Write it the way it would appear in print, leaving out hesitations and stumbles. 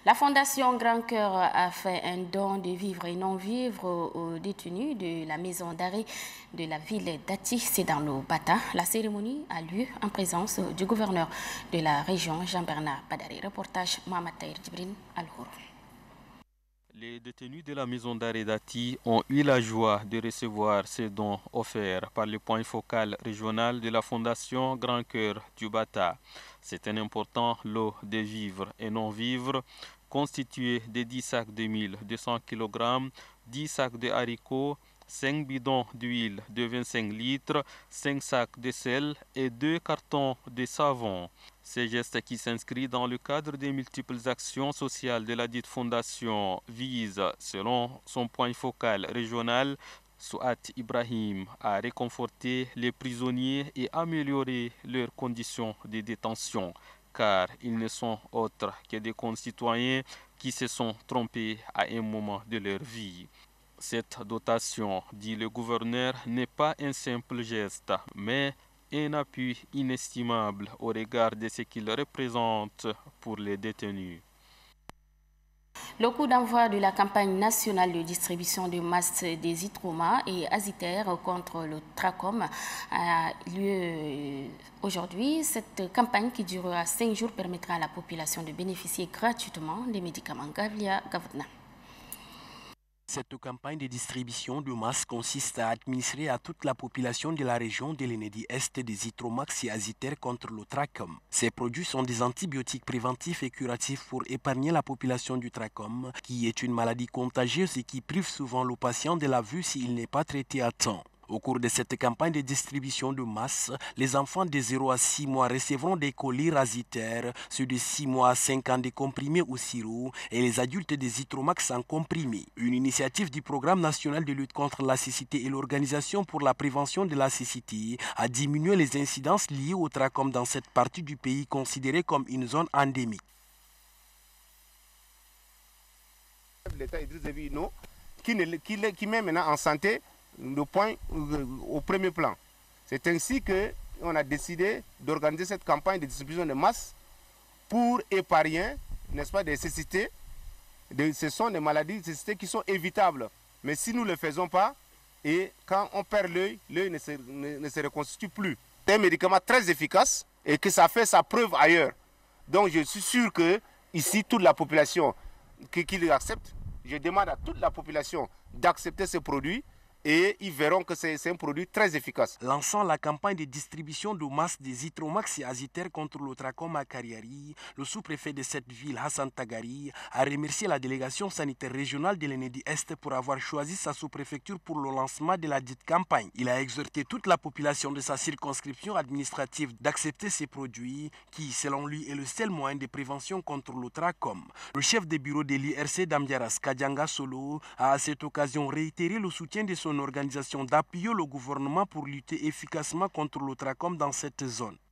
La Fondation Grand Cœur a fait un don de vivres et non-vivres aux détenus de la maison d'arrêt de la ville d'Ati, c'est dans le Bata. La cérémonie a lieu en présence du gouverneur de la région, Jean-Bernard Padari. Reportage Mohamed Tahir Djibril Al-Hour. Les détenus de la maison d'arrêt d'Ati ont eu la joie de recevoir ces dons offerts par le point focal régional de la Fondation Grand Cœur du Bata. C'est un important lot de vivres et non-vivres constitué de 10 sacs de 1200 kg, 10 sacs de haricots, 5 bidons d'huile de 25 litres, 5 sacs de sel et 2 cartons de savon. Ces gestes qui s'inscrivent dans le cadre des multiples actions sociales de la dite fondation visent, selon son point focal régional, Souat Ibrahim, à réconforter les prisonniers et améliorer leurs conditions de détention, car ils ne sont autres que des concitoyens qui se sont trompés à un moment de leur vie. Cette dotation, dit le gouverneur, n'est pas un simple geste, mais un appui inestimable au regard de ce qu'il représente pour les détenus. Le coup d'envoi de la campagne nationale de distribution de masques des Itroma et Aziter contre le trachome a lieu aujourd'hui. Cette campagne qui durera 5 jours permettra à la population de bénéficier gratuitement des médicaments. Gavlia Gavna. Cette campagne de distribution de masques consiste à administrer à toute la population de la région de l'Enedi-Est des Itromax et Aziter contre le trachome. Ces produits sont des antibiotiques préventifs et curatifs pour épargner la population du trachome, qui est une maladie contagieuse et qui prive souvent le patient de la vue s'il n'est pas traité à temps. Au cours de cette campagne de distribution de masse, les enfants de 0 à 6 mois recevront des colis Aziter, ceux de 6 mois à 5 ans des comprimés au sirop et les adultes des Itromax en comprimés. Une initiative du Programme national de lutte contre la cécité et l'Organisation pour la prévention de la cécité a diminué les incidences liées au trachome dans cette partie du pays considérée comme une zone endémique. L'État Idriss Déby Itno qui met maintenant en santé le point au premier plan. C'est ainsi qu'on a décidé d'organiser cette campagne de distribution de masse pour épargner, n'est-ce pas, des cécités. Ce sont des maladies de cécité qui sont évitables. Mais si nous ne le faisons pas, et quand on perd l'œil, l'œil ne se reconstitue plus. C'est un médicament très efficace et que ça fait sa preuve ailleurs. Donc je suis sûr que ici, toute la population qui l'accepte, je demande à toute la population d'accepter ce produit. Et ils verront que c'est un produit très efficace. Lançant la campagne de distribution de masse des Itromax et Aziter contre le trachome à Kariari, le sous-préfet de cette ville, Hassan Tagari, a remercié la délégation sanitaire régionale de l'Enedi-Est pour avoir choisi sa sous-préfecture pour le lancement de la dite campagne. Il a exhorté toute la population de sa circonscription administrative d'accepter ces produits qui, selon lui, est le seul moyen de prévention contre le trachome. Le chef de bureau de l'IRC d'Amdiaras, Kadjanga Solo, a à cette occasion réitéré le soutien de son organisation d'appuyer le gouvernement pour lutter efficacement contre le trachome dans cette zone.